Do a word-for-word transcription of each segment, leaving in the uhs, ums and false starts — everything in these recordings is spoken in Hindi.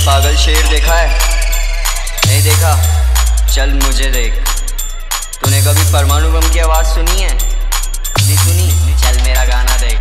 पागल शेर देखा है? नहीं देखा? चल मुझे देख। तूने कभी परमाणु बम की आवाज सुनी है? नहीं सुनी? चल मेरा गाना देख।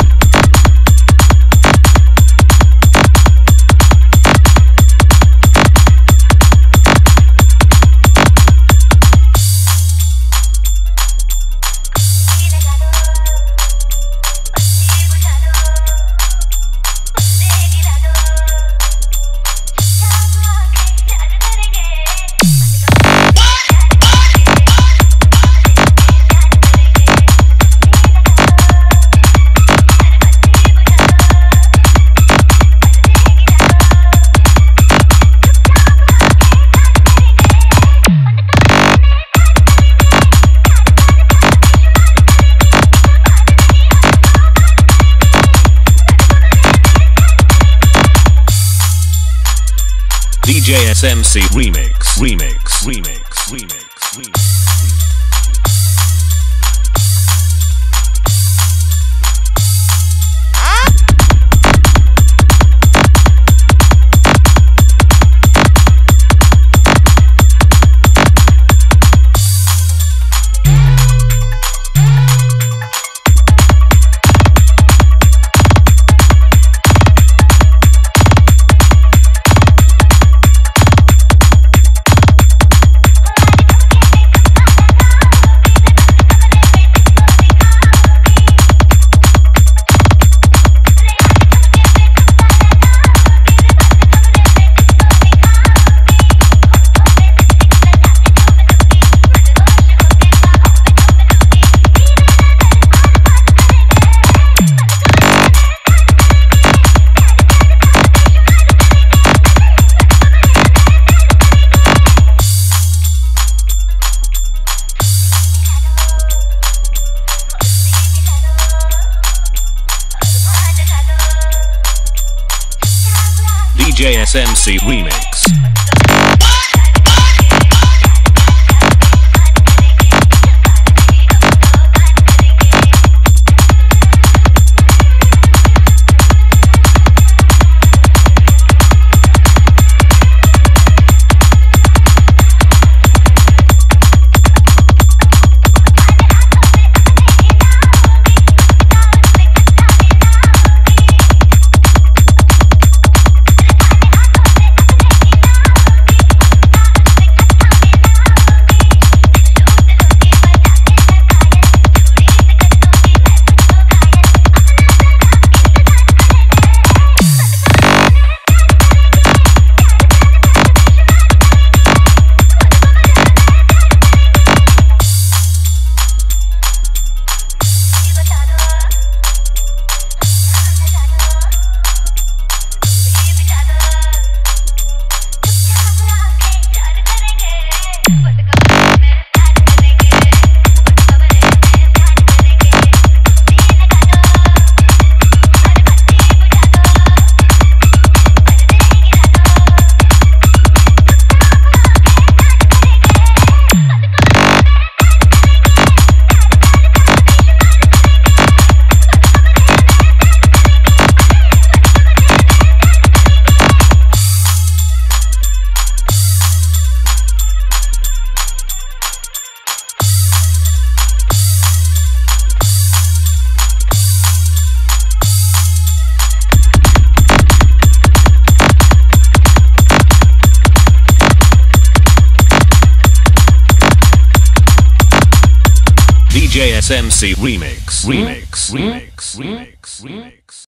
D J S M C Remix, Remix, Remix, Remix, Remix. D J S M C Remix. D J S M C Remix, Remix, Remix, Remix, Remix.